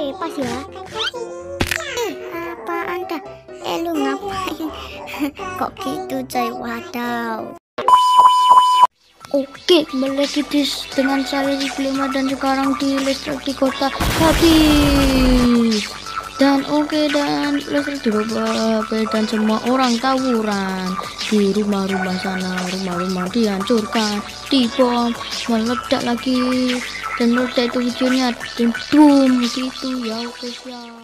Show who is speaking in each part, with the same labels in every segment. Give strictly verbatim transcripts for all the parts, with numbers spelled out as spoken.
Speaker 1: Oke, pas ya. Eh, apa anda? Eh, lu ngapain? Kok gitu coy, wadaw. Oke, kembali lagi dengan saya LinkBeliItemAddon, sekarang di listrik di kota habis. Dan oke, dan listrik dirubah dan semua orang tawuran di rumah-rumah sana. Rumah-rumah dihancurkan, dibom, meledak lagi. Dan meledak itu videonya, dan boom gitu ya. Oke, siap.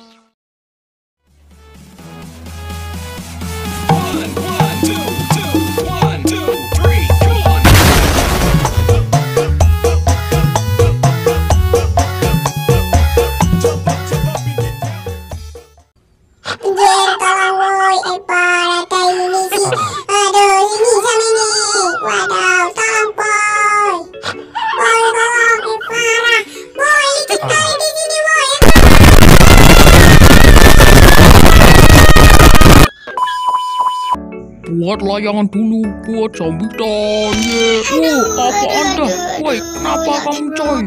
Speaker 2: Buat layangan dulu, buat sambitan, ye. Oh, apa anda? Woi, kenapa kamu coy?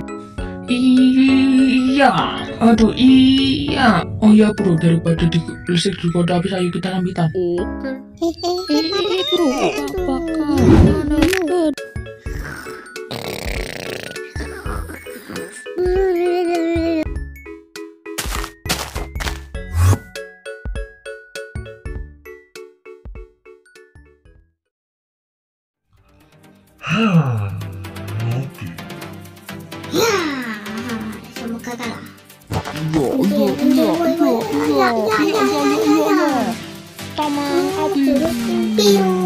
Speaker 3: Iya, aduh iya. Oh ya bro, daripada di listrik di kota habis, ayo kita sambitan.
Speaker 2: Oke. Eh, bro, apa kabar?
Speaker 3: Oke.
Speaker 1: Ya, semoga kalah.
Speaker 2: Iya, iya, iya, iya, iya, iya, iya, iya, iya. Taman habis.